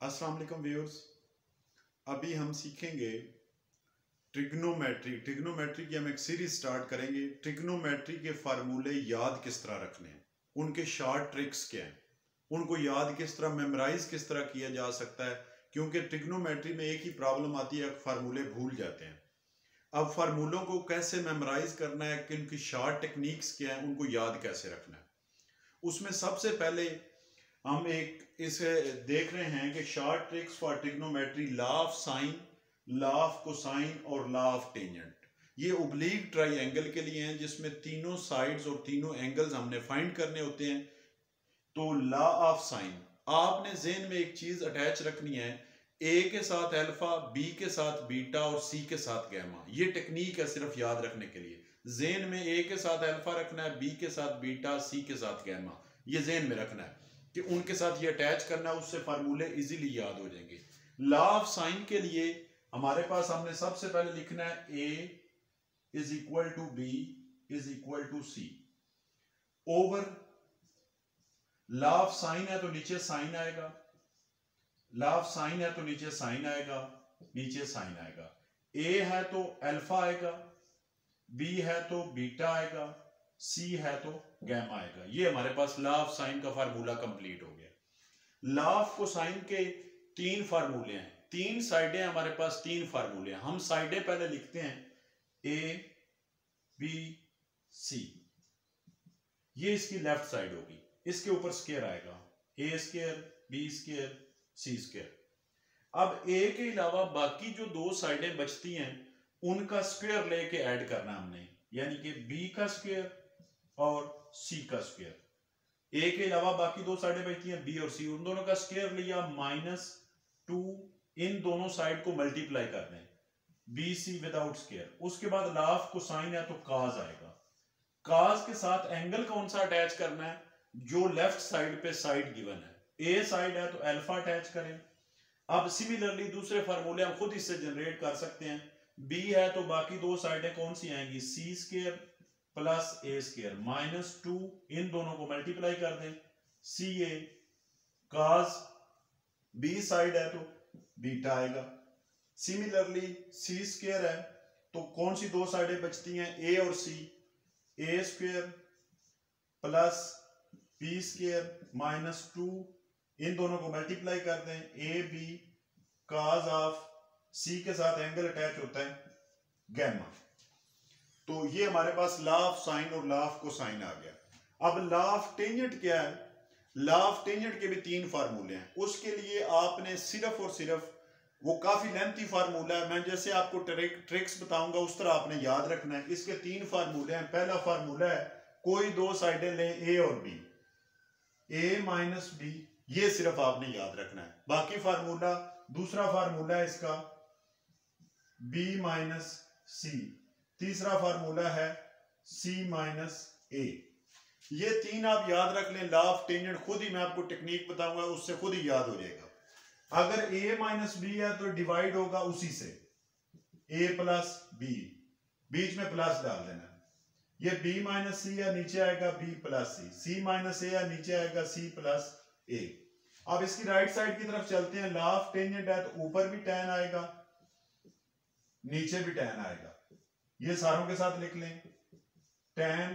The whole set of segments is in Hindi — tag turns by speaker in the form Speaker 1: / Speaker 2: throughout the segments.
Speaker 1: अस्सलाम वालेकुम व्यूअर्स। अभी हम सीखेंगे ट्रिग्नोमेट्री। ट्रिग्नोमेट्री की हम एक सीरीज स्टार्ट करेंगे। ट्रिग्नोमेट्री के फार्मूले याद किस तरह रखने हैं, उनके शॉर्ट ट्रिक्स क्या हैं, उनको याद किस तरह, मेमोराइज किस तरह किया जा सकता है। क्योंकि ट्रिग्नोमेट्री में एक ही प्रॉब्लम आती है, फार्मूले भूल जाते हैं। अब फार्मूलों को कैसे मेमोराइज करना है, कि उनकी शॉर्ट टेक्निक्स क्या है, उनको याद कैसे रखना है। उसमें सबसे पहले हम एक इसे देख रहे हैं कि short tricks for trigonometry, law of sine, law of cosine और लॉ ऑफ टेंजेंट। ये ओब्लीक ट्राइंगल के लिए हैं, जिसमें तीनों साइड्स और तीनों एंगल्स हमने फाइंड करने होते हैं। तो लॉ ऑफ साइन, आपने ज़हन में एक चीज अटैच रखनी है, ए के साथ अल्फा, बी के साथ बीटा और सी के साथ गैमा। ये टेक्निक है सिर्फ याद रखने के लिए। ज़हन में ए के साथ अल्फा रखना है, बी के साथ बीटा, सी के साथ गैमा, ये ज़हन में रखना है कि उनके साथ ये अटैच करना है, उससे फार्मूले इजीली याद हो जाएंगे। लॉ ऑफ साइन के लिए हमारे पास हमने सबसे पहले लिखना है A is equal to B is equal to C over. Law of sine है तो नीचे साइन आएगा, लॉ ऑफ साइन है तो नीचे साइन आएगा, नीचे साइन आएगा। ए है तो अल्फा आएगा, बी है तो बीटा आएगा, सी है तो गैमा आएगा। ये हमारे पास लॉ ऑफ साइन का फार्मूला कंप्लीट हो गया। लॉ ऑफ कोसाइन के तीन फार्मूले हैं, तीन साइडें हमारे पास, तीन फार्मूले हैं। हम साइडें पहले लिखते हैं, ए बी सी। ये इसकी लेफ्ट साइड होगी, इसके ऊपर स्क्वायर आएगा, A square B square C square. अब ए के अलावा बाकी जो दो साइडें बचती हैं उनका स्क्वायर लेके ऐड करना हमने, यानी कि बी का स्क्वायर और सी का स्क्वायर। ए के अलावा बाकी दो साइडें बचती हैं, बी और सी, उन दोनों का स्क्वायर लिया, -2, इन दोनों साइड को मल्टीप्लाई कर दें, बी सी विदाउट स्क्वायर। उसके बाद लॉ ऑफ कोसाइन है तो काज आएगा। काज के साथ एंगल कौन सा अटैच करना है, जो लेफ्ट साइड पे साइड गिवन है। ए साइड है तो अल्फा अटैच करें। अब सिमिलरली दूसरे फार्मूले हम खुद इससे जनरेट कर सकते हैं। बी है तो बाकी दो साइडें कौन सी आएंगी, C square plus A square, -2, इन दोनों को मल्टीप्लाई कर दें, सी ए काज। बी साइड है तो बीटा आएगा। सिमिलरली सी स्क्वायर है तो कौन सी दो साइडें बचती हैं, ए और C, A square plus B square -2, इन दोनों को मल्टीप्लाई कर दें, ए बी काज ऑफ, सी के साथ एंगल अटैच होता है गैमा। तो ये हमारे पास लॉ ऑफ साइन और लॉ ऑफ कोसाइन आ गया। अब लॉ ऑफ टेंजेंट क्या है, लॉ ऑफ टेंजेंट के भी तीन फार्मूले हैं। उसके लिए आपने सिर्फ और सिर्फ, वो काफी लेंथी फार्मूला है, मैं जैसे आपको ट्रिक्स बताऊंगा उस तरह आपने याद रखना है। इसके तीन फार्मूले हैं। पहला फार्मूला है, कोई दो साइडें लें, ए और बी, ए माइनस बी, ये सिर्फ आपने याद रखना है। बाकी फार्मूला, दूसरा फार्मूला है इसका बी माइनस सी, तीसरा फार्मूला है C माइनस ए। ये तीन आप याद रख लें। लॉ ऑफ टेंजेंट खुद ही मैं आपको टेक्निक बताऊंगा, उससे खुद ही याद हो जाएगा। अगर a माइनस बी है तो डिवाइड होगा उसी से, a प्लस बी, बीच में प्लस डाल देना। ये b माइनस सी है, नीचे आएगा b plus C, c minus A है, नीचे आएगा c प्लस ए। अब इसकी राइट साइड की तरफ चलते हैं। लॉ ऑफ टेंजेंट है तो ऊपर भी tan आएगा, नीचे भी tan आएगा। ये सारों के साथ लिख लें, tan,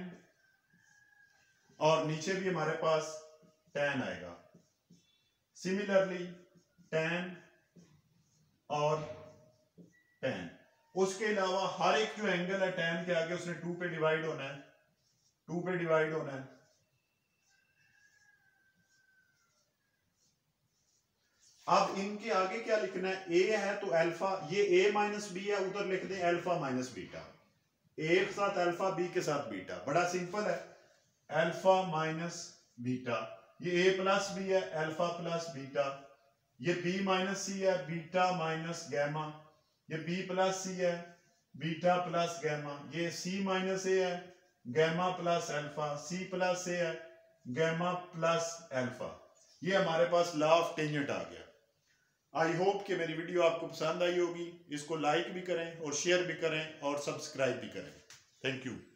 Speaker 1: और नीचे भी हमारे पास tan आएगा। सिमिलरली tan और tan। उसके अलावा हर एक जो एंगल है tan के आगे, उसने 2 पे डिवाइड होना है, 2 पे डिवाइड होना है। अब इनके आगे क्या लिखना है, a है तो अल्फा, ये a माइनस बी है, उधर लिख दें अल्फा माइनस बीटा, ए के साथ अल्फा, बी के साथ बीटा, बड़ा सिंपल है, अल्फा माइनस बीटा। ये ए प्लस बी है, अल्फा प्लस बीटा। ये बी माइनस सी है, बीटा माइनस गैमा। ये बी प्लस सी है, बीटा प्लस गैमा। ये सी माइनस ए है, gamma plus alpha, C plus A है, गैमा प्लस अल्फा। ये हमारे पास लॉ ऑफ टेंजेंट आ गया। आई होप कि मेरी वीडियो आपको पसंद आई होगी। इसको लाइक भी करें और शेयर भी करें और सब्सक्राइब भी करें। Thank you.